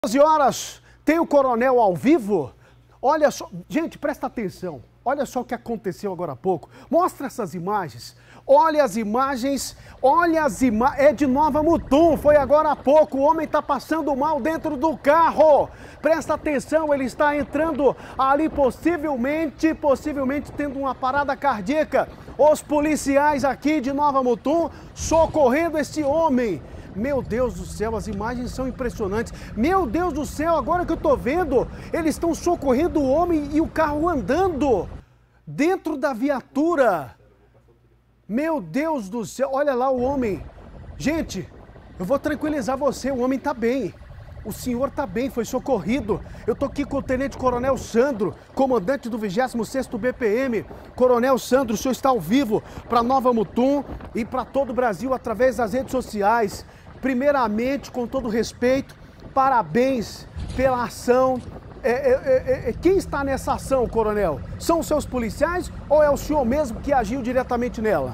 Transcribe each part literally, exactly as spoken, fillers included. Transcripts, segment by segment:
doze horas, tem o coronel ao vivo? Olha só, gente, presta atenção. Olha só o que aconteceu agora há pouco. Mostra essas imagens. Olha as imagens, olha as imagens. É de Nova Mutum, foi agora há pouco. O homem está passando mal dentro do carro. Presta atenção, ele está entrando ali possivelmente, possivelmente tendo uma parada cardíaca. Os policiais aqui de Nova Mutum socorrendo esse homem. Meu Deus do céu, as imagens são impressionantes. Meu Deus do céu, agora que eu tô vendo, eles estão socorrendo o homem e o carro andando dentro da viatura. Meu Deus do céu, olha lá o homem. Gente, eu vou tranquilizar você, o homem tá bem. O senhor tá bem, foi socorrido. Eu tô aqui com o Tenente Coronel Sandro, comandante do vigésimo sexto B P M. Coronel Sandro, o senhor está ao vivo para Nova Mutum e para todo o Brasil através das redes sociais. Primeiramente, com todo respeito, parabéns pela ação. É, é, é, é, quem está nessa ação, coronel? São os seus policiais ou é o senhor mesmo que agiu diretamente nela?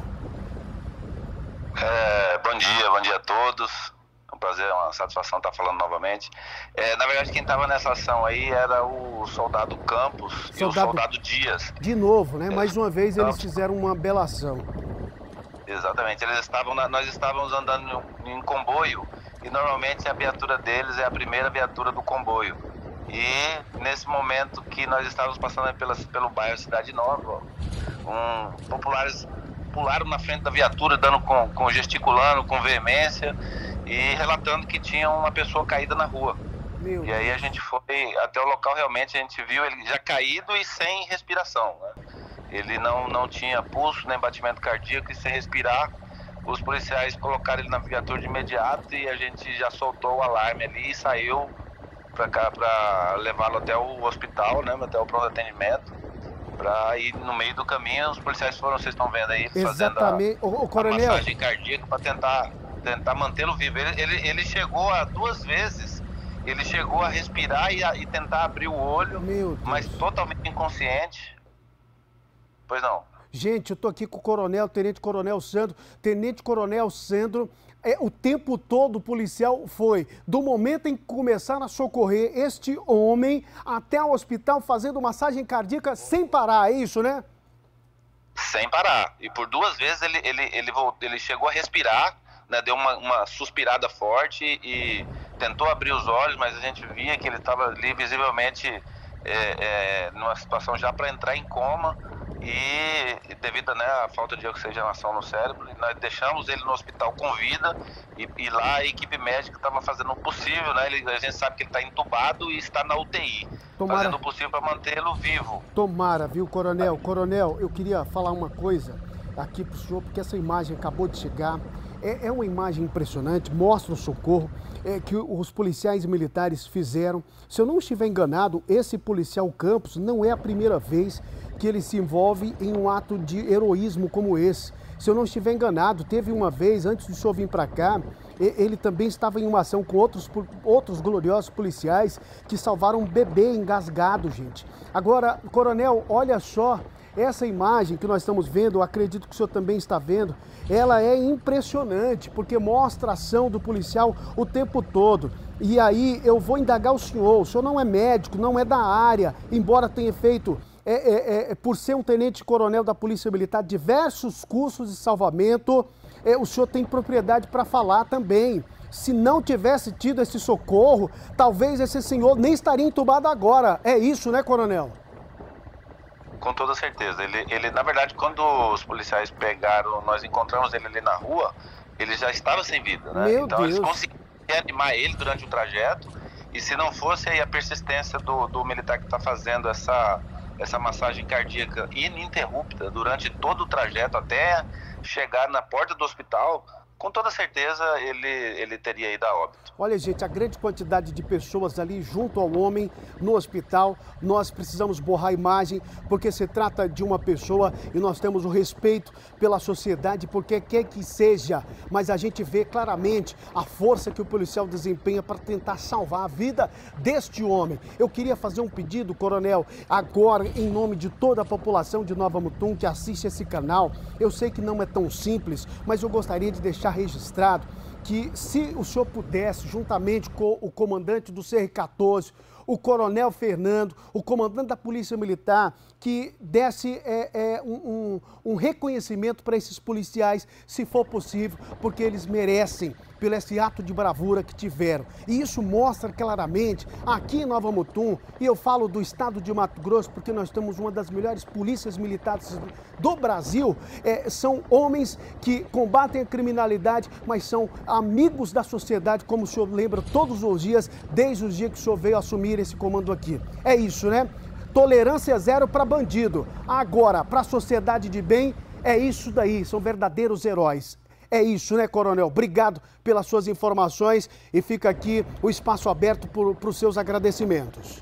É, bom dia, bom dia a todos. É um prazer, é uma satisfação estar falando novamente. É, na verdade, quem estava nessa ação aí era o soldado Campos soldado... e o soldado Dias. De novo, né? Mais uma vez eles fizeram uma bela ação. Exatamente, eles estavam na... nós estávamos andando em comboio e normalmente a viatura deles é a primeira viatura do comboio. E nesse momento que nós estávamos passando pela, pelo bairro Cidade Nova, um, populares pularam na frente da viatura, dando com, com gesticulando com veemência e relatando que tinha uma pessoa caída na rua. Meu e aí a gente foi até o local, realmente a gente viu ele já caído e sem respiração, né? Ele não, não tinha pulso nem batimento cardíaco e sem respirar. Os policiais colocaram ele na viatura de imediato e a gente já soltou o alarme ali e saiu para cá para levá-lo até o hospital, né, até o pronto atendimento. Para ir no meio do caminho, os policiais foram, vocês estão vendo aí, fazendo a, o, o coronel... a massagem cardíaca para tentar, tentar mantê-lo vivo. Ele, ele, ele chegou a duas vezes, ele chegou a respirar e, a, e tentar abrir o olho, mas totalmente inconsciente. Pois não. Gente, eu tô aqui com o coronel, Tenente Coronel Sandro. Tenente Coronel Sandro, é, o tempo todo o policial foi, do momento em que começaram a socorrer este homem até o hospital fazendo massagem cardíaca sem parar, é isso, né? Sem parar. E por duas vezes ele, ele, ele, ele chegou a respirar, né, deu uma, uma suspirada forte e tentou abrir os olhos, mas a gente via que ele estava ali visivelmente é, é, numa situação já para entrar em coma. E devido, né, à falta de oxigenação no cérebro, nós deixamos ele no hospital com vida e, e lá a equipe médica estava fazendo o possível, né? Ele, a gente sabe que ele está entubado e está na U T I, Tomara... fazendo o possível para mantê-lo vivo. Tomara, viu, coronel? Coronel, eu queria falar uma coisa aqui para o senhor, porque essa imagem acabou de chegar. É, é uma imagem impressionante, mostra o socorro é, que os policiais militares fizeram. Se eu não estiver enganado, esse policial Campos não é a primeira vez que ele se envolve em um ato de heroísmo como esse. Se eu não estiver enganado, teve uma vez, antes do senhor vir para cá, ele também estava em uma ação com outros, outros gloriosos policiais que salvaram um bebê engasgado, gente. Agora, coronel, olha só, essa imagem que nós estamos vendo, eu acredito que o senhor também está vendo, ela é impressionante, porque mostra a ação do policial o tempo todo. E aí eu vou indagar o senhor, o senhor não é médico, não é da área, embora tenha feito... É, é, é, por ser um tenente-coronel da Polícia Militar, diversos cursos de salvamento, é, o senhor tem propriedade para falar também. Se não tivesse tido esse socorro, talvez esse senhor nem estaria entubado agora. É isso, né, coronel? Com toda certeza. Ele, ele, na verdade, quando os policiais pegaram, nós encontramos ele ali na rua, ele já estava sem vida, né? Meu então Deus. Eles conseguiram animar ele durante o trajeto, e se não fosse aí a persistência do, do militar que está fazendo essa... essa massagem cardíaca ininterrupta durante todo o trajeto até chegar na porta do hospital, com toda certeza ele, ele teria ido a óbito. Olha, gente, a grande quantidade de pessoas ali junto ao homem no hospital, nós precisamos borrar a imagem, porque se trata de uma pessoa e nós temos o respeito pela sociedade, porque quer que seja, mas a gente vê claramente a força que o policial desempenha para tentar salvar a vida deste homem. Eu queria fazer um pedido, coronel, agora, em nome de toda a população de Nova Mutum que assiste esse canal. Eu sei que não é tão simples, mas eu gostaria de deixar registrado que se o senhor pudesse, juntamente com o comandante do C R quatorze, o coronel Fernando, o comandante da Polícia Militar, que desse é, é, um, um, um reconhecimento para esses policiais, se for possível, porque eles merecem pelo esse ato de bravura que tiveram. E isso mostra claramente, aqui em Nova Mutum, e eu falo do estado de Mato Grosso, porque nós temos uma das melhores polícias militares do Brasil, é, são homens que combatem a criminalidade, mas são amigos da sociedade, como o senhor lembra todos os dias, desde os dias que o senhor veio assumir esse comando aqui. É isso, né? Tolerância zero para bandido. Agora, para a sociedade de bem, é isso daí, são verdadeiros heróis. É isso, né, coronel? Obrigado pelas suas informações e fica aqui o espaço aberto para os seus agradecimentos.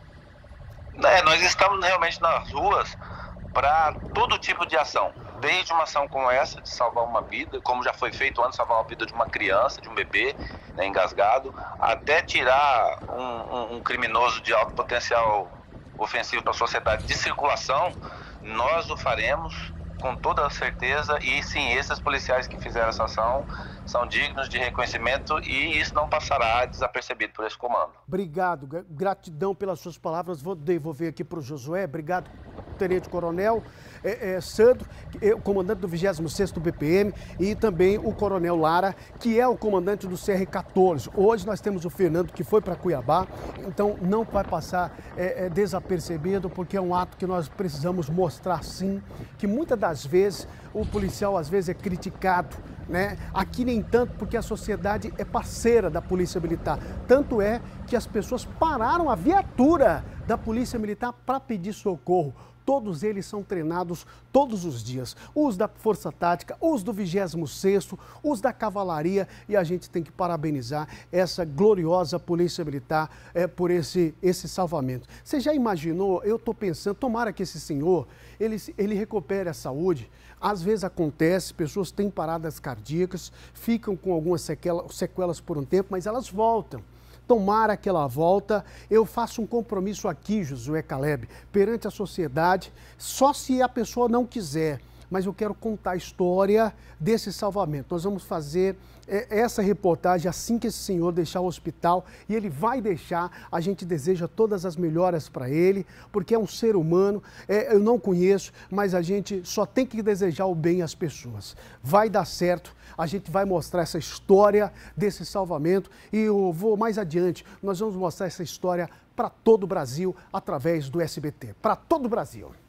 É, nós estamos realmente nas ruas para todo tipo de ação, desde uma ação como essa, de salvar uma vida, como já foi feito antes, salvar a vida de uma criança, de um bebê, né, engasgado, até tirar um, um, um criminoso de alto potencial ofensivo para a sociedade de circulação, nós o faremos com toda certeza, e sim, esses policiais que fizeram essa ação são dignos de reconhecimento e isso não passará desapercebido por esse comando. Obrigado, gratidão pelas suas palavras, vou devolver aqui para o Josué, obrigado, Tenente Coronel é, é, Sandro, é, o comandante do vigésimo sexto B P M, e também o Coronel Lara, que é o comandante do C R quatorze. Hoje nós temos o Fernando, que foi para Cuiabá, então não vai passar é, é, desapercebido, porque é um ato que nós precisamos mostrar sim, que muitas das vezes o policial às vezes é criticado, né? Aqui nem tanto, porque a sociedade é parceira da Polícia Militar. Tanto é que as pessoas pararam a viatura da Polícia Militar para pedir socorro. Todos eles são treinados todos os dias. Os da Força Tática, os do vigésimo sexto, os da Cavalaria, e a gente tem que parabenizar essa gloriosa Polícia Militar é, por esse, esse salvamento. Você já imaginou? Eu estou pensando, tomara que esse senhor, ele, ele recupere a saúde. Às vezes acontece, pessoas têm paradas cardíacas, ficam com algumas sequelas, sequelas por um tempo, mas elas voltam. Tomara que ela volta. Eu faço um compromisso aqui, Josué Caleb, perante a sociedade, só se a pessoa não quiser. Mas eu quero contar a história desse salvamento. Nós vamos fazer é, essa reportagem assim que esse senhor deixar o hospital, e ele vai deixar. A gente deseja todas as melhoras para ele, porque é um ser humano, é, eu não conheço, mas a gente só tem que desejar o bem às pessoas. Vai dar certo, a gente vai mostrar essa história desse salvamento, e eu vou mais adiante, nós vamos mostrar essa história para todo o Brasil através do S B T, para todo o Brasil.